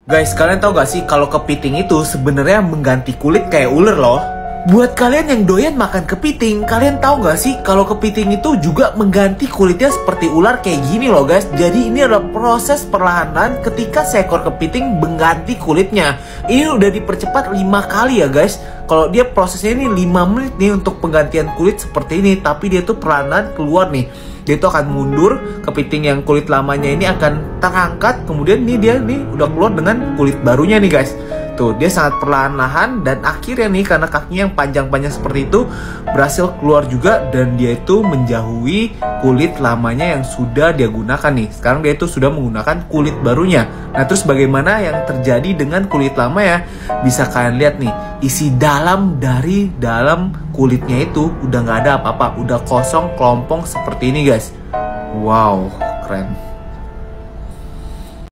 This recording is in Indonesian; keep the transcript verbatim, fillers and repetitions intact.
Guys, kalian tahu gak sih kalau kepiting itu sebenarnya mengganti kulit kayak ular loh. Buat kalian yang doyan makan kepiting, kalian tahu gak sih kalau kepiting itu juga mengganti kulitnya seperti ular kayak gini loh guys. Jadi ini adalah proses perlahanan ketika seekor kepiting mengganti kulitnya. Ini udah dipercepat lima kali ya guys. Kalau dia prosesnya ini lima menit nih untuk penggantian kulit seperti ini, tapi dia tuh perlahan keluar nih. Dia itu akan mundur, kepiting yang kulit lamanya ini akan terangkat, kemudian nih dia nih udah keluar dengan kulit barunya nih guys. Tuh, dia sangat perlahan-lahan dan akhirnya nih karena kakinya yang panjang-panjang seperti itu berhasil keluar juga dan dia itu menjauhi kulit lamanya yang sudah dia gunakan nih. Sekarang dia itu sudah menggunakan kulit barunya. Nah, terus bagaimana yang terjadi dengan kulit lama ya? Bisa kalian lihat nih, isi dalam dari dalam kulitnya itu udah nggak ada apa-apa, udah kosong kelompong seperti ini guys. Wow, keren.